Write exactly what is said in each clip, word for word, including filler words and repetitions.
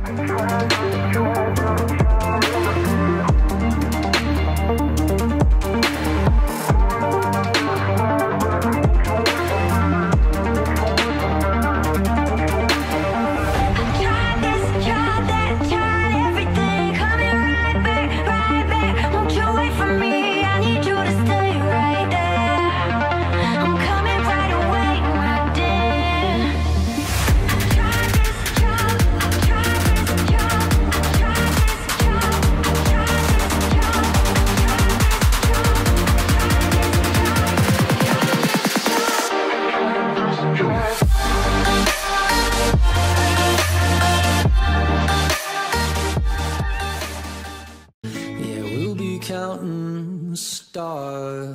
Counting stars.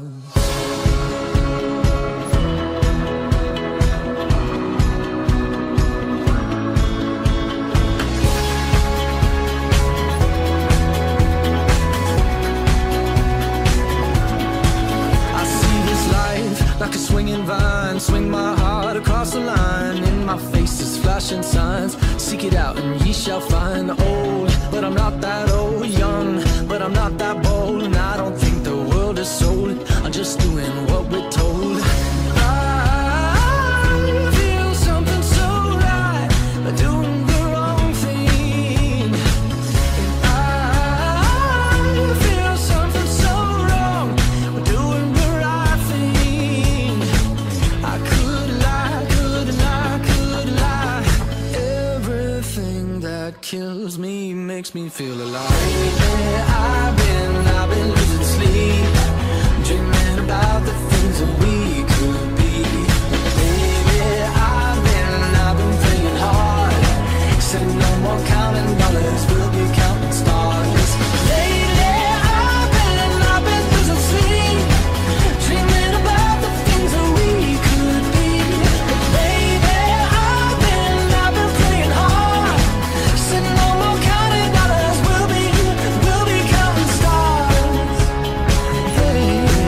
Like a swinging vine, swing my heart across the line. In my face is flashing signs. Seek it out and ye shall find. Old, but I'm not that old. Young, but I'm not that bold. And I don't think the world is sold. I'm just doing what we're told. I feel something so right, but doing the wrong thing. And I feel something so wrong, but doing the right thing. I could lie, could lie, could lie. Everything that kills me makes me feel alive. Lately I've been, I've been losing sleep, dreaming about the things that we could be. Baby, I've been, I've been praying hard. Said no more counting dollars, we'll be counting stars. Lately I've been, I've been losing sleep, dreaming about the things that we could be. But baby, I've been, I've been praying hard. Said no more counting dollars, we'll be, we'll be counting stars. Hey.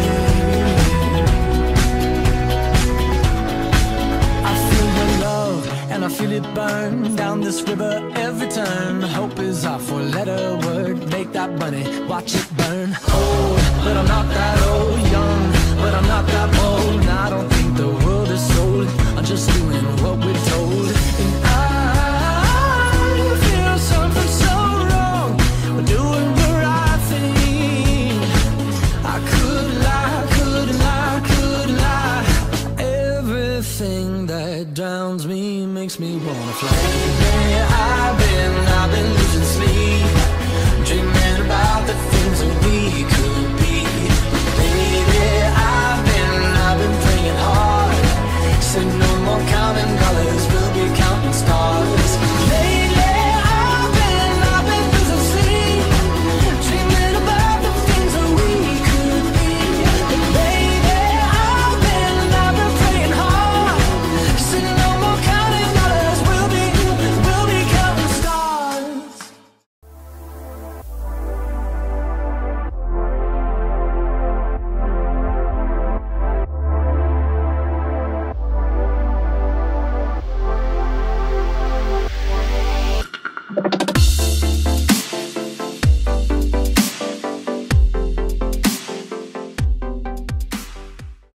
I feel your love and I feel it burn down this river every turn. Hope is our four-letter word. Make that money, watch it burn. Old, but I'm not that old. Young, but I'm not that bold. And I don't think the world is sold. I'm just doing what we're told. And